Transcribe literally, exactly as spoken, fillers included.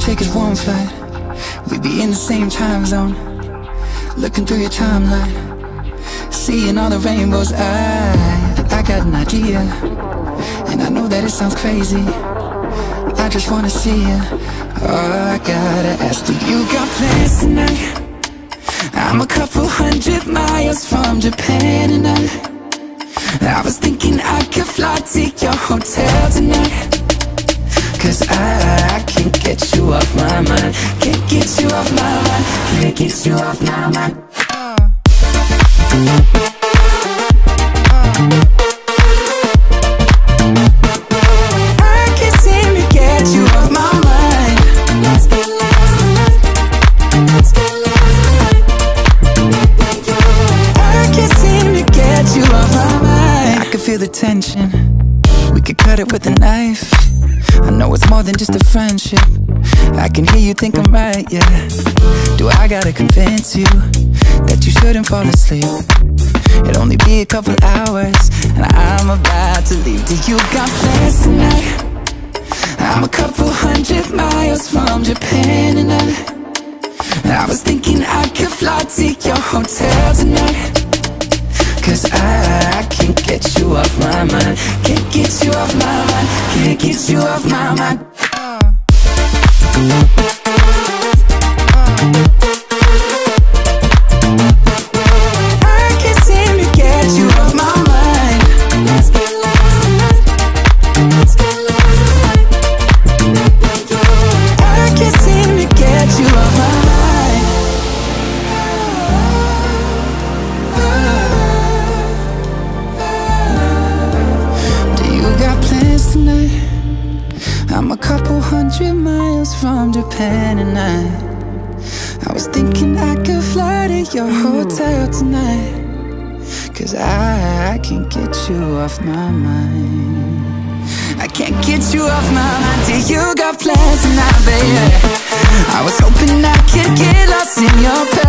take is one flight, we'd be in the same time zone. Looking through your timeline, seeing all the rainbows. I, I got an idea, and I know that it sounds crazy. I just wanna see you. Oh, I gotta ask, do you got plans tonight? I'm a couple hundred miles from Japan, and I I was thinking I could fly to your hotel tonight. Cause I, I can't get you off my mind. Can't get you off my mind. Can't get you off my mind. I can't seem to get you off my mind. Let's get lost tonight. Let's get lost tonight. I can't seem to get you off my mind. I can feel the tension, we could cut it with a knife. I know it's more than just a friendship. I can hear you think I'm right, yeah. Do I gotta convince you that you shouldn't fall asleep? It'll only be a couple hours, and I'm about to leave. Do you got plans tonight? I'm a couple hundred miles from Japan, and I I was thinking I could fly to your hotel tonight. Cause I, I can't get you off my mind. Can't get you off my mind. Can't get you off my mind. I can't seem to get you off my mind. Let's get lost tonight. Let's get lost tonight. I can't seem to get you off my mind. Tonight, I'm a couple hundred miles from Japan, and I I was thinking I could fly to your hotel tonight. Cause I, I can't get you off my mind. I can't get you off my mind. Till you got plans tonight, baby. I was hoping I could get lost in your presence.